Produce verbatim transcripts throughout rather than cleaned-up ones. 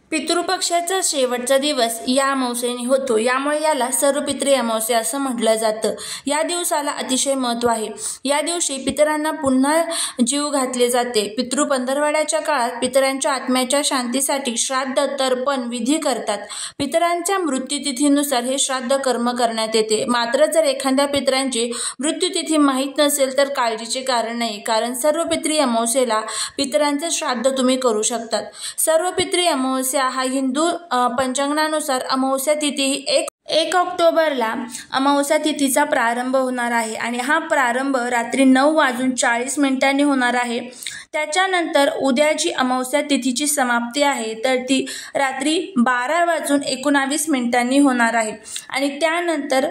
पितृपक्षाचा शेवटचा दिवस या अमावस्येने होतो, यामुळे याला सर्वपित्री अमावस्या असं म्हटलं जातं। या दिवसाला अतिशय महत्त्व आहे। या दिवशी पितरांना पुन्हा जीव घातले जाते। पितृ पंधरवड्याच्या काळात पितरांच्या आत्म्याच्या शांतीसाठी श्राद्ध तर्पण विधी करतात। पितरांच्या मृत्यूतिथीनुसार हे श्राद्ध कर्म करण्यात येते। मात्र जर एखाद्या पितरांची मृत्यूतिथी माहीत नसेल तर काळजीचे कारण नाही, कारण सर्वपित्री अमावस्येला पितरांचे श्राद्ध तुम्ही करू शकतात। सर्वपित्री अमावस्या हा हिंदू पंचांगानुसार अमावस्या तिथी एक एक ऑक्टोबरला अमावस्या तिथीचा प्रारंभ होणार आहे आणि हा प्रारंभ रात्री नऊ वाजून चाळीस मिनिटांनी होणार आहे। त्याच्यानंतर उद्या जी अमावस्या तिथीची समाप्ती आहे तर ती रात्री बारा वाजून एकोणावीस मिनिटांनी होणार आहे आणि त्यानंतर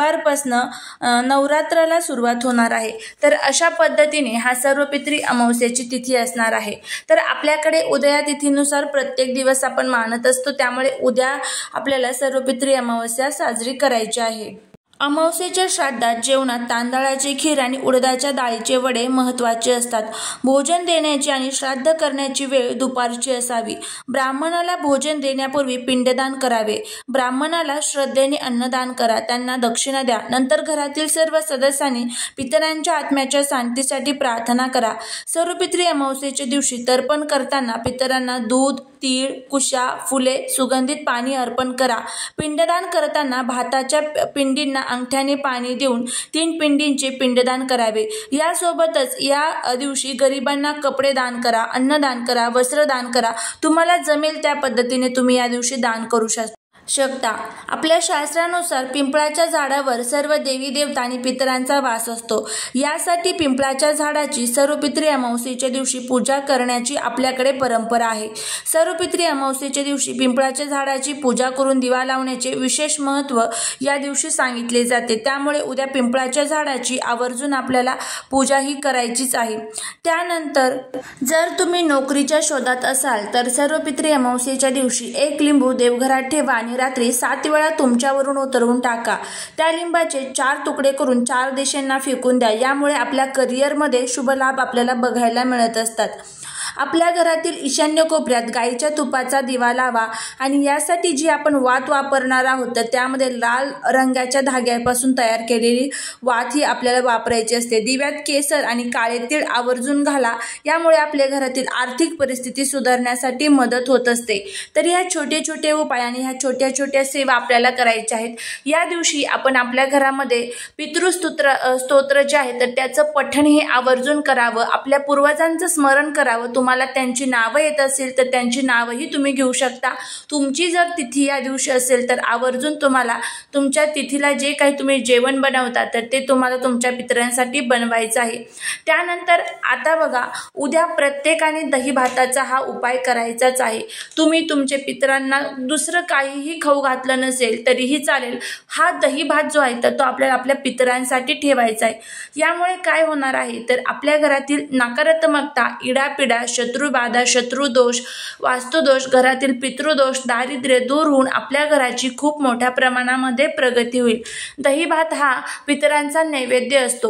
गुरुवारपासनं नवरात्राला सुरुवात होणार आहे। तर अशा पद्धतीने हा सर्वपित्री अमावस्याची तिथी असणार आहे। तर आपल्याकडे उदया तिथीनुसार प्रत्येक दिवस आपण मानत असतो, त्यामुळे उद्या आपल्याला सर्वपित्री अमावस्या साजरी करायची आहे। अमावस्येच्या श्राद्धात जेवणात तांदळाची खीर आणि उडदाच्या डाळीचे वडे महत्त्वाचे असतात। भोजन देण्याची आणि श्राद्ध करण्याची वेळ दुपारची असावी। ब्राह्मणाला भोजन देण्यापूर्वी पिंडदान करावे। ब्राह्मणाला श्रद्धेने अन्नदान करा, त्यांना दक्षिणा द्या। नंतर घरातील सर्व सदस्यांनी पितरांच्या आत्म्याच्या शांतीसाठी प्रार्थना करा। सर्वपित्री अमावस्येच्या दिवशी तर्पण करताना पितरांना दूध, तीळ, कुशा, फुले, सुगंधित पाणी अर्पण करा। पिंडदान करताना भाताच्या पिंडींना अंगठ्याने पाणी देऊन तीन पिंडींचे पिंडदान करावे। यासोबतच या दिवशी गरिबांना कपडे दान करा, अन्नदान करा, वस्त्र दान करा। तुम्हाला जमेल त्या पद्धतीने तुम्ही या दिवशी दान करू शकता शकता आपल्या शास्त्रानुसार पिंपळाच्या झाडावर सर्व देवी देवता आणि पितरांचा वास असतो। यासाठी पिंपळाच्या झाडाची सर्वपित्री अमावस्येच्या दिवशी पूजा करण्याची आपल्याकडे परंपरा आहे। सर्वपित्री अमावस्येच्या दिवशी पिंपळाच्या झाडाची पूजा करून दिवा लावण्याचे विशेष महत्त्व या दिवशी सांगितले जाते। त्यामुळे उद्या पिंपळाच्या झाडाची आवर्जून आपल्याला पूजा ही करायचीच आहे। त्यानंतर जर तुम्ही नोकरीच्या शोधात असाल तर सर्वपित्री अमावस्येच्या दिवशी एक लिंबू देवघरात ठेवा आणि रात्री सात वेळा तुमच्यावरून उतरवून टाका। त्या लिंबाचे चार तुकडे करून चार दिशांना फेकून द्या। यामुळे आपल्या करिअरमध्ये शुभ लाभ आपल्याला बघायला मिळत असतात। आपल्या घरातील ईशान्य कोपऱ्यात गाईच्या तुपाचा दिवा लावा आणि यासाठी जी आपण वात वापरणार आहोत तर त्यामध्ये लाल रंगाच्या धाग्यापासून तयार केलेली वात ही आपल्याला वापरायची असते। दिव्यात केसर आणि काळे तीळ आवर्जून घाला, यामुळे आपल्या घरातील आर्थिक परिस्थिती सुधारण्यासाठी मदत होत असते। तर ह्या छोटे छोटे उपाय आणि ह्या छोट्या छोट्या सेवा आपल्याला करायच्या आहेत। या दिवशी आपण आपल्या घरामध्ये पितृस्तोत्र स्तोत्र जे आहे तर त्याचं पठण हे आवर्जून करावं। आपल्या पूर्वजांचं स्मरण करावं। तुम्हाला त्यांची नावं येत असेल तर त्यांची नावंही तुम्ही घेऊ शकता। तुमची जर तिथी या दिवशी असेल तर आवर्जून तुम्हाला तुमच्या तिथीला जे काही तुम्ही जेवण बनवता तर ते तुम्हाला तुमच्या पितरांसाठी बनवायचं आहे। त्यानंतर आता बघा, उद्या प्रत्येकाने दही भाताचा हा उपाय करायचाच आहे। तुम्ही तुमच्या पितरांना दुसरं काहीही खाऊ घातलं नसेल तरीही चालेल, हा दही भात जो आहे तर तो आपल्याला आपल्या पितरांसाठी ठेवायचा आहे। यामुळे काय होणार आहे तर आपल्या घरातील नकारात्मकता, इडापिडा, शत्रुबाधा, शत्रुदोष, वास्तुदोष, घरातील पितृदोष, दारिद्र्य दूर होऊन आपल्या घराची खूप मोठ्या प्रमाणामध्ये प्रगती होईल। दही भात हा पितरांचा नैवेद्य असतो।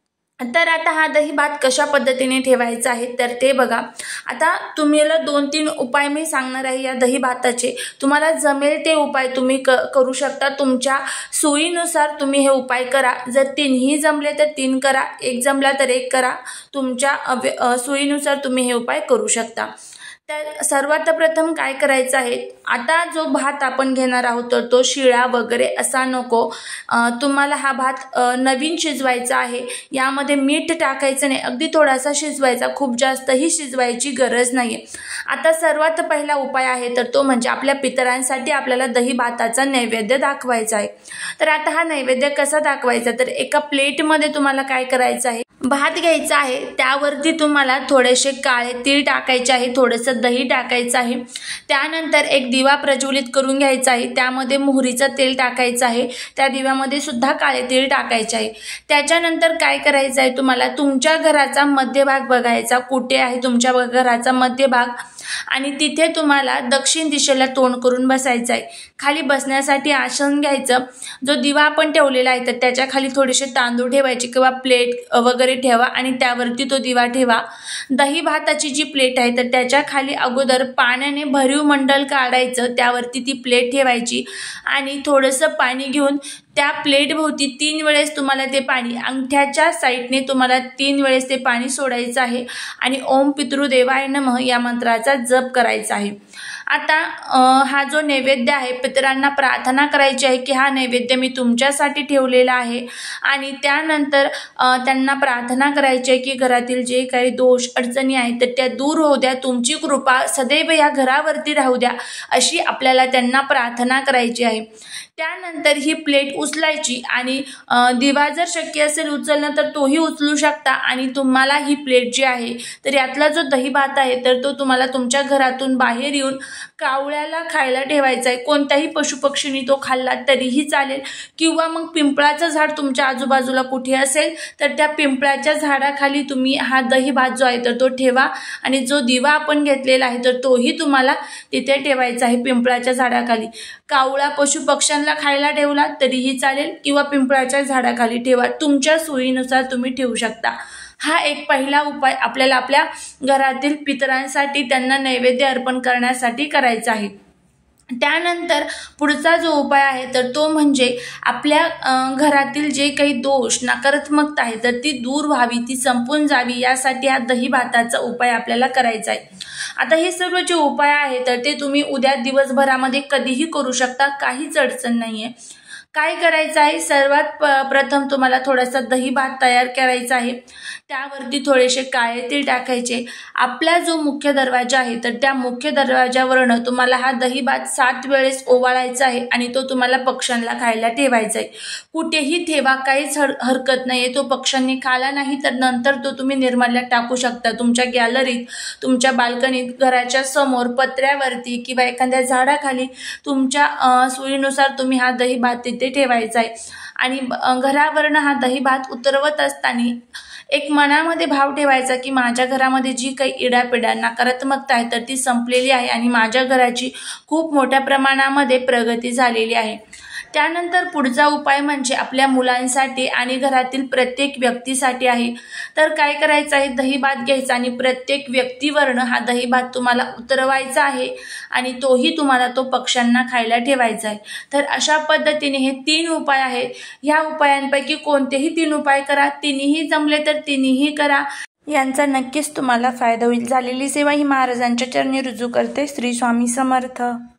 तर आता हा दही भात कशा पद्धतीने ठेवायचा आहे तर ते बघा। आता तुम्हाला दोन तीन उपाय मी सांगणार आहे या दही भाताचे। तुम्हाला जमेल ते उपाय तुम्ही क करू शकता। तुमच्या सोयीनुसार तुम्ही हे उपाय करा। जर तीनही जमले तर तीन करा, एक जमला तर एक करा। तुमच्या सोयीनुसार तुम्ही हे उपाय करू शकता। तर सर्वात प्रथम काय करायचं आहे, आता जो भात आपण घेणार आहोत तर तो शिळा वगैरे असा नको। तुम्हाला हा भात नवीन शिजवायचा आहे। यामध्ये मीठ टाकायचं नाही, अगदी थोडासा शिजवायचा, खूप जास्तही शिजवायची गरज नाही। आता सर्वात पहिला उपाय आहे तर तो म्हणजे आपल्या पितरांसाठी आपल्याला दही भाताचा नैवेद्य दाखवायचा आहे। तर आता हा नैवेद्य कसा दाखवायचा तर एका प्लेटमध्ये तुम्हाला काय करायचं आहे, भात घ्यायचा आहे, त्यावरती तुम्हाला थोडेसे काळे तीळ टाकायचे आहे, थोडंसं दही टाकायचं आहे। त्यानंतर एक दिवा प्रज्वलित करून घ्यायचा आहे, त्यामध्ये मोहरीचं तेल टाकायचं आहे, त्या दिव्यामध्ये सुद्धा काळे तीळ टाकायचे आहे। त्याच्यानंतर काय करायचं आहे, तुम्हाला तुमच्या घराचा मध्यभाग बघायचा, कुठे आहे तुमच्या घराचा मध्यभाग आणि तिथे तुम्हाला दक्षिण दिशेला तोंड करून बसायचं आहे। खाली बसण्यासाठी आसन घ्यायचं। जो दिवा आपण ठेवलेला आहे तर त्याच्या खाली थोडेसे तांदूळ ठेवायचे किंवा प्लेट वगैरे ठेवा आणि त्यावरती तो दिवा ठेवा। दही भाताची जी प्लेट आहे तर त्याच्या खाली अगोदर पाण्याने भरीव मंडल काढायचं, त्यावरती ती प्लेट ठेवायची आणि थोडंसं पाणी घेऊन त्या प्लेट भोवती तीन वेळेस तुम्हाला ते पाणी अंगठ्याच्या साईडने तुम्हाला तीन वेळेस ते पाणी सोडायचं आहे आणि ओम पितृदेवाय नमः या मंत्राचा जप करायचा आहे। आता हा जो नैवेद्य आहे पितरांना प्रार्थना करायची आहे की हा नैवेद्य मी तुमच्यासाठी ठेवलेला आहे आणि त्यानंतर त्यांना प्रार्थना करायची आहे की घरातील जे काही दोष अडचणी आहेत तर त्या दूर होऊ द्या, तुमची कृपा सदैव या घरावरती राहू द्या, अशी आपल्याला त्यांना प्रार्थना करायची आहे। त्यानंतर ही प्लेट उचलायची आणि दिवा जर शक्य असेल उचलणं तर तोही उचलू शकता आणि तुम्हाला ही प्लेट जी आहे तर यातला जो दही भात आहे तर तो तुम्हाला तुमच्या घरातून बाहेर येऊन कावळ्याला खायला ठेवायचा आहे। कोणत्याही पशुपक्षींनी तो खाल्ला तरीही चालेल किंवा मग पिंपळाचं झाड तुमच्या आजूबाजूला कुठे असेल तर त्या पिंपळाच्या झाडाखाली तुम्ही हा दही भात जो आहे तर तो ठेवा आणि जो दिवा आपण घेतलेला आहे तर तोही तुम्हाला तिथे ठेवायचा आहे पिंपळाच्या झाडाखाली। कावळा पशुपक्ष्यांना खायला ठेवला तरीही चालेल किंवा पिंपळाच्या झाडाखाली ठेवा, तुमच्या सोयीनुसार तुम्ही ठेवू शकता। हा एक पहिला उपाय आपल्याला आपल्या घरातील पितरांसाठी त्यांना नैवेद्य अर्पण करण्यासाठी करायचा आहे। त्यानंतर पुढचा जो उपाय आहे तर तो म्हणजे आपल्या घरातील जे काही दोष नकारात्मकता आहे तर ती दूर व्हावी, ती संपून जावी, यासाठी हा दही भाताचा उपाय आपल्याला करायचा आहे। आता हे सर्व जे उपाय आहे तर ते तुम्ही उद्या दिवसभरामध्ये कधीही करू शकता, काहीच अडचण नाहीये। काय करायचं आहे, सर्वात प्रथम तुम्हाला थोडासा दही भात तयार करायचा आहे, त्यावरती थोडेसे काळे तीळ टाकायचे। आपला जो मुख्य दरवाजा आहे तर त्या मुख्य दरवाजावरनं तुम्हाला हा दही भात सात वेळेस ओवाळायचा आहे आणि तो तुम्हाला पक्ष्यांना खायला ठेवायचा आहे। कुठेही ठेवा, काहीच हरकत नाहीये। तो पक्ष्यांनी खाला नाही तर नंतर तो तुम्ही निर्माल्यात टाकू शकता, तुमच्या गॅलरीत, तुमच्या बाल्कनीत, घराच्या समोर, पत्र्यावरती किंवा एखाद्या झाडाखाली तुमच्या सोयीनुसार तुम्ही हा दही भात तिथे ठेवायचा आहे। आणि घरावरनं हा दही भात उतरवत असताना एक मनामध्ये भाव ठेवायचा की माझ्या घरामध्ये जी काही इडापिडा नकारात्मकता आहे तर ती संपलेली आहे आणि माझ्या घराची खूप मोठ्या प्रमाणामध्ये प्रगती झालेली आहे। त्यानंतर पुढचा उपाय म्हणजे आपल्या मुलांसाठी आणि घरातील प्रत्येक व्यक्तीसाठी आहे। तर काय करायचं आहे, दही भात घ्यायचा आणि प्रत्येक व्यक्तीवरनं हा दही भात तुम्हाला उतरवायचा आहे आणि तोही तुम्हाला तो पक्ष्यांना खायला ठेवायचा आहे। तर अशा पद्धतीने हे तीन उपाय आहेत। ह्या उपायांपैकी कोणतेही तीन उपाय करा, तिन्ही जमले तर तिन्ही करा, यांचा नक्कीच तुम्हाला फायदा होईल। झालेली सेवा ही महाराजांच्या चरणी रुजू करते। श्री स्वामी समर्थ।